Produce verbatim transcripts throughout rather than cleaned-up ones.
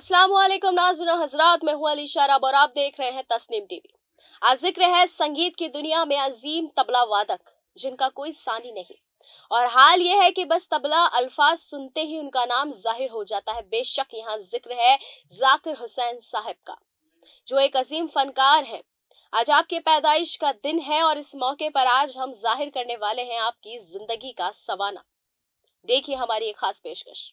अस्सलामुअलैकुम नाज़रीन हजरात, मैं हूं अली शाराब और आप देख रहे हैं तस्नीम टीवी। आज जिक्र है संगीत की दुनिया में अजीम तबला वादक जिनका कोई सानी नहीं। और हाल ये है कि बस तबला अल्फाज सुनते ही उनका नाम जाहिर हो जाता है। बेशक यहाँ जिक्र है जाकिर हुसैन साहब का, जो एक अजीम फनकार हैं। आज आपके पैदाइश का दिन है और इस मौके पर आज हम जाहिर करने वाले हैं आपकी जिंदगी का सवाना। देखिए हमारी एक खास पेशकश।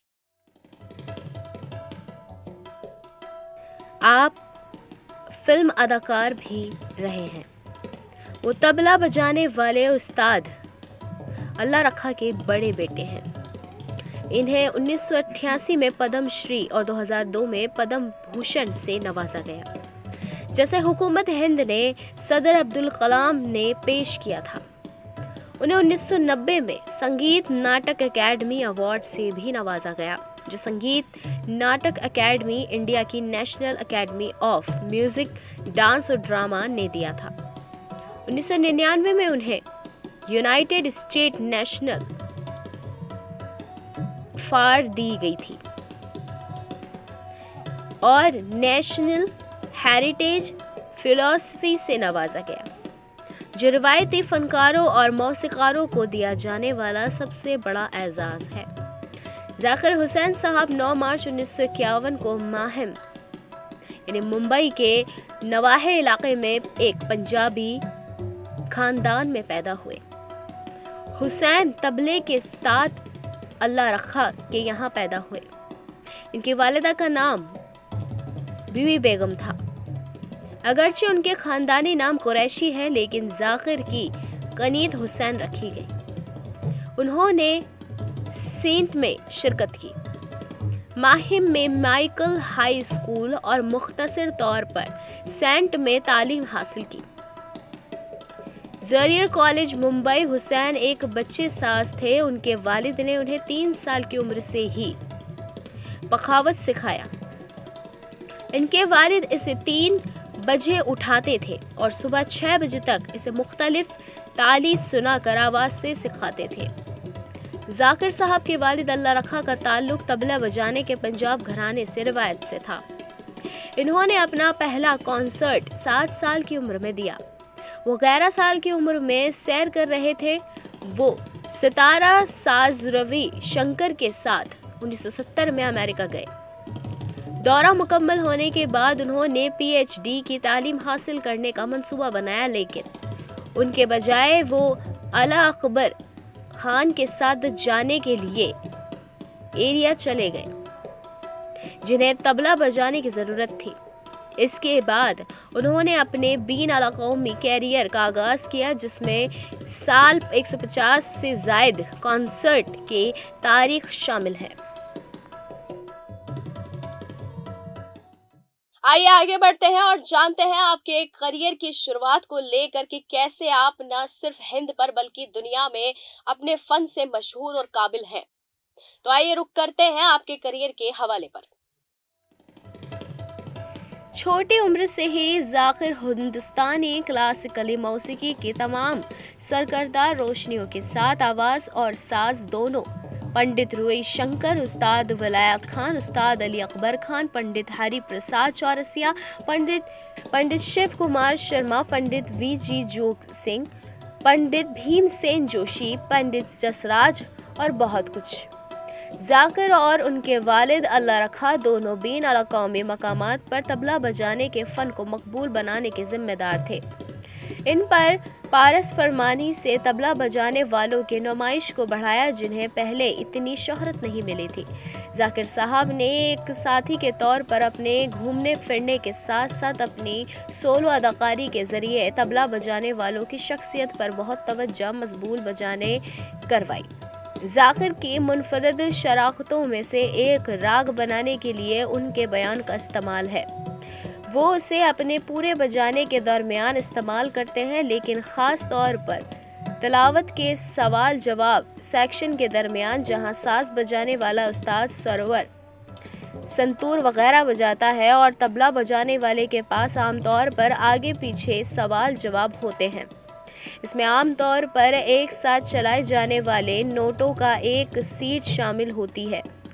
आप फिल्म अदाकार भी रहे हैं। वो तबला बजाने वाले उस्ताद अल्लाह रखा के बड़े बेटे हैं। इन्हें उन्नीस सौ अट्ठासी में पद्म श्री और दो हज़ार दो में पद्म भूषण से नवाजा गया, जैसे हुकूमत हिंद ने सदर अब्दुल कलाम ने पेश किया था। उन्हें उन्नीस सौ नब्बे में संगीत नाटक अकेडमी अवार्ड से भी नवाजा गया, जो संगीत नाटक अकेडमी इंडिया की national academy of music, dance और ड्रामा ने दिया था। उन्नीस सौ निन्यानवे में उन्हें यूनाइटेड स्टेट नेशनल फार दी गई थी और नेशनल हेरिटेज फिलॉसफी से नवाजा गया, जो रिवायती फनकारों और मौसीकारों को दिया जाने वाला सबसे बड़ा एजाज है। जाकिर हुसैन साहब नौ मार्च उन्नीस सौ इक्यावन को माहिम यानी मुंबई के नवाहे इलाके में एक पंजाबी खानदान में पैदा हुए। हुसैन तबले के साथ अल्लाह रखा के यहाँ पैदा हुए। इनकी वालिदा का नाम बीवी बेगम था। अगरचे उनके खानदानी नाम कुरैशी है, लेकिन जाकिर की कनीत हुसैन रखी गई। उन्होंने सेंट में शिरकत की, माहिम में माइकल हाई स्कूल और मुख्तसर तौर पर सेंट में तालीम हासिल की। जरियर कॉलेज मुंबई। हुसैन एक बच्चे साज थे। उनके वालिद ने उन्हें तीन साल की उम्र से ही बखावत सिखाया। इनके वालिद इसे तीन बजे उठाते थे और सुबह छह बजे तक इसे मुख्तलिफ ताली सुनाकर आवाज से सिखाते थे। जाकिर साहब के वालिद अल्लाह रखा का ताल्लुक तबला बजाने के पंजाब घराने से रिवायत से था। इन्होंने अपना पहला कॉन्सर्ट सात साल की उम्र में दिया। वो ग्यारह साल की उम्र में सैर कर रहे थे। वो सितारा साज रवि शंकर के साथ उन्नीस सौ सत्तर में अमेरिका गए। दौरा मुकम्मल होने के बाद उन्होंने पीएचडी की तालीम हासिल करने का मंसूबा बनाया, लेकिन उनके बजाय वो अला अकबर खान के साथ जाने के लिए एरिया चले गए, जिन्हें तबला बजाने की ज़रूरत थी। इसके बाद उन्होंने अपने बीन अला कौमी कैरियर का आगाज़ किया, जिसमें साल एक सौ पचास से ज़ायद कॉन्सर्ट के तारीख शामिल है। आइए आगे बढ़ते हैं और जानते हैं आपके करियर की शुरुआत को लेकर कि कैसे आप न सिर्फ हिंद पर बल्कि दुनिया में अपने फन से मशहूर और काबिल हैं। तो आइए रुक करते हैं आपके करियर के हवाले पर। छोटी उम्र से ही जाकिर हिंदुस्तानी क्लासिकली मौसीकी की तमाम सरकर्दा रोशनियों के साथ आवाज़ और साज दोनों पंडित रुई शंकर, उस्ताद वलायत खान, उस्ताद अली अकबर खान, पंडित हरि प्रसाद चौरसिया, पंडित पंडित शिव कुमार शर्मा, पंडित वी जी जोग सिंह, पंडित भीमसेन जोशी, पंडित जसराज और बहुत कुछ। जाकिर और उनके वालिद अल्लाह रखा दोनों बीन अला कौमी मकामात पर तबला बजाने के फ़न को मकबूल बनाने के जिम्मेदार थे। इन पर पारस फरमानी से तबला बजाने वालों की नुमाइश को बढ़ाया, जिन्हें पहले इतनी शोहरत नहीं मिली थी। जाकिर साहब ने एक साथी के तौर पर अपने घूमने फिरने के साथ साथ अपनी सोलो अदाकारी के ज़रिए तबला बजाने वालों की शख्सियत पर बहुत तवज्जो मजबूल बजाने करवाई। जाकिर की मुनफरद शराखतों में से एक राग बनाने के लिए उनके बयान का इस्तेमाल है। वो उसे अपने पूरे बजाने के दरमियान इस्तेमाल करते हैं, लेकिन ख़ास तौर पर तिलावत के सवाल जवाब सेक्शन के दरमियान, जहां साज बजाने वाला उस्ताद सरवर संतूर वगैरह बजाता है और तबला बजाने वाले के पास आमतौर पर आगे पीछे सवाल जवाब होते हैं। इसमें आमतौर पर एक साथ चलाए जाने वाले नोटों का एक सीट शामिल होती है,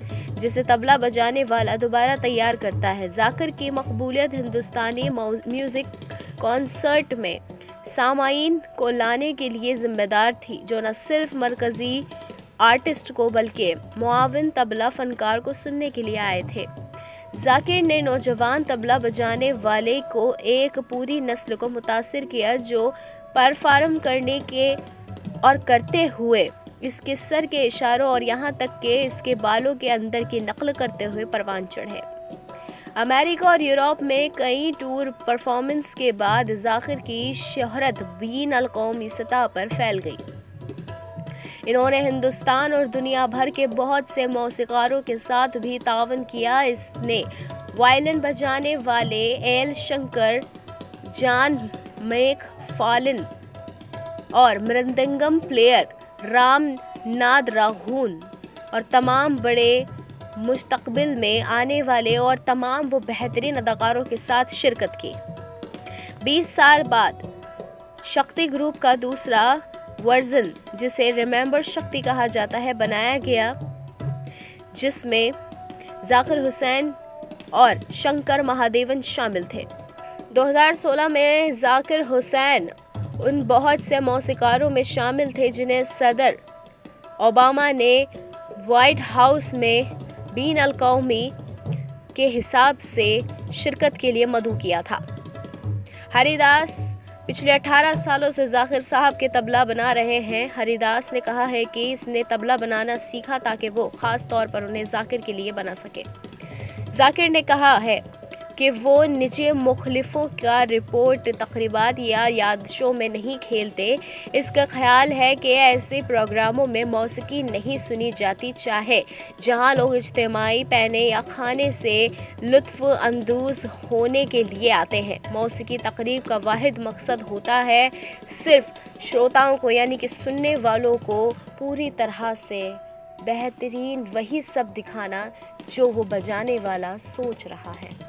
जिसे तबला बजाने वाला दोबारा तैयार करता है। जाकिर की मकबूलियत हिंदुस्तानी म्यूजिक कॉन्सर्ट में सामाईन को लाने के लिए जिम्मेदार थी, जो न सिर्फ मरकजी आर्टिस्ट को बल्कि मुआविन तबला फनकार को सुनने के लिए आए थे। जाकिर ने नौजवान तबला बजाने वाले को एक पूरी नस्ल को मुतासिर किया, जो परफॉर्म करने के और करते हुए इसके सर के इशारों और यहाँ तक कि इसके बालों के अंदर की नकल करते हुए परवान चढ़े। अमेरिका और यूरोप में कई टूर परफॉर्मेंस के बाद जाकिर की शोहरत बीन अल-कौमी सतह पर फैल गई। इन्होंने हिंदुस्तान और दुनिया भर के बहुत से मौसीकारों के साथ भी तावन किया। इसने वायलिन बजाने वाले एल शंकर, जॉन मैकफार्लिन और मृदंगम प्लेयर राम नाद राघून और तमाम बड़े मुस्तकबिल में आने वाले और तमाम वो बेहतरीन अदाकारों के साथ शिरकत की। बीस साल बाद शक्ति ग्रुप का दूसरा वर्जन, जिसे रिमेंबर शक्ति कहा जाता है, बनाया गया, जिसमें जाकिर हुसैन और शंकर महादेवन शामिल थे। दो हज़ार सोलह में जाकिर हुसैन उन बहुत से मौसीकारों में शामिल थे जिन्हें सदर ओबामा ने व्हाइट हाउस में बीन अल-कौमी के हिसाब से शिरकत के लिए मदऊ किया था। हरिदास पिछले अठारह सालों से जाकिर साहब के तबला बना रहे हैं। हरिदास ने कहा है कि इसने तबला बनाना सीखा ताकि वो ख़ास तौर पर उन्हें जाकिर के लिए बना सके। जाकिर ने कहा है कि वो निजी मुखलिफों का रिपोर्ट तकरीबात या यादशों में नहीं खेलते। इसका ख्याल है कि ऐसे प्रोग्रामों में मौसीकी नहीं सुनी जाती, चाहे जहां लोग इज्तिमाई पहने या खाने से लुत्फ़ अंदोज़ होने के लिए आते हैं। मौसीकी तकरीब का वाहिद मकसद होता है सिर्फ श्रोताओं को, यानी कि सुनने वालों को पूरी तरह से बेहतरीन वही सब दिखाना जो वो बजाने वाला सोच रहा है।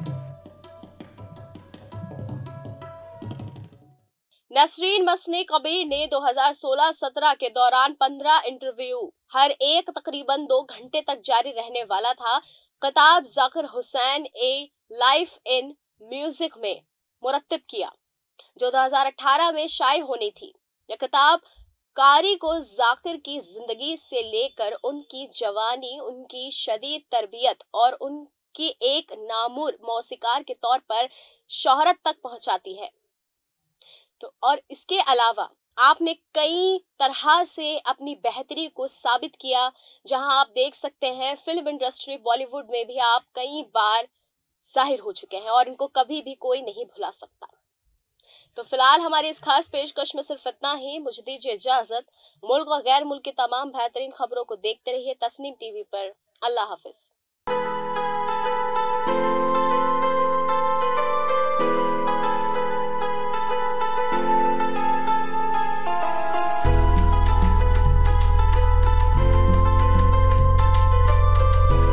नसरीन मसनी कबीर ने दो हज़ार सोलह सत्रह के दौरान पंद्रह इंटरव्यू, हर एक तकरीबन दो घंटे तक जारी रहने वाला था, किताब Zakir Hussain a life in music में मुरत्तिब किया, जो दो हज़ार अठारह में शाये होनी थी। यह किताब कारी को जाकिर की जिंदगी से लेकर उनकी जवानी, उनकी शदीद तरबियत और उनकी एक नामुर मौसीकार के तौर पर शोहरत तक पहुंचाती है। तो और इसके अलावा आपने कई तरह से अपनी बेहतरी को साबित किया, जहां आप देख सकते हैं फिल्म इंडस्ट्री बॉलीवुड में भी आप कई बार जाहिर हो चुके हैं और इनको कभी भी कोई नहीं भुला सकता। तो फिलहाल हमारी इस खास पेशकश में सिर्फ इतना ही। मुझे दीजिए इजाजत। मुल्क और गैर मुल्क की तमाम बेहतरीन खबरों को देखते रहिए तस्नीम टीवी पर। अल्लाह हाफिज।